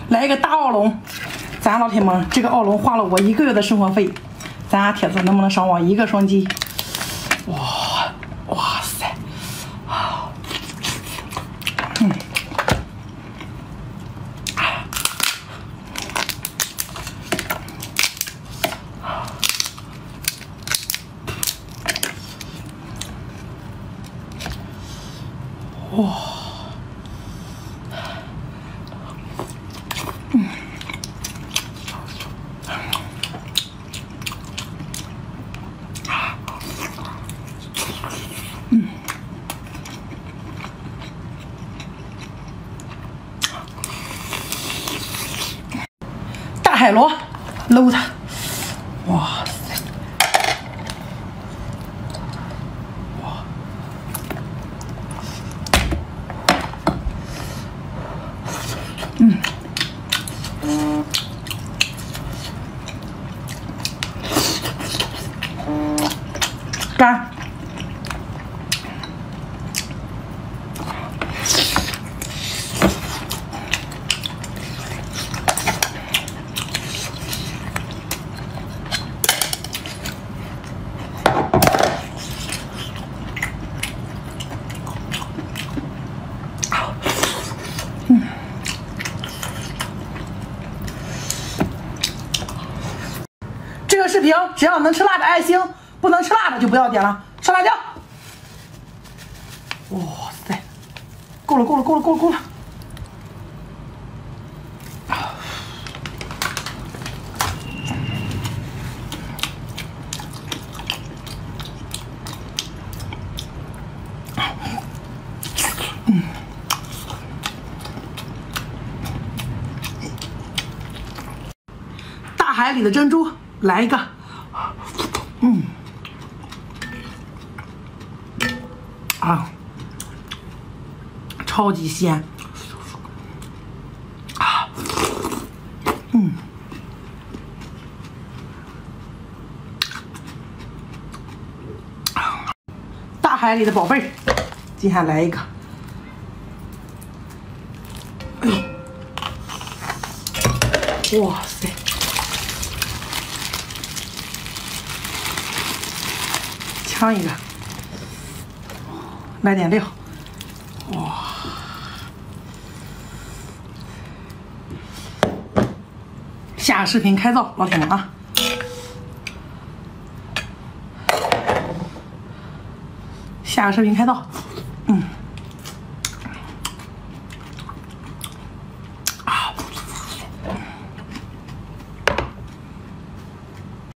来一个大奥龙，咱老铁们，这个奥龙花了我1个月的生活费，咱铁子能不能上网1个双击？哇塞！哇！大海螺，搂它！哇塞！哇！干！这个视频只要能吃辣的爱心，不能吃辣的就不要点了。上辣椒！哇塞，够了！大海里的珍珠，来一个。超级鲜。大海里的宝贝，今天来一个。哇塞！抢一个，来点料，哇！下个视频开灶，老铁们啊！下个视频开灶。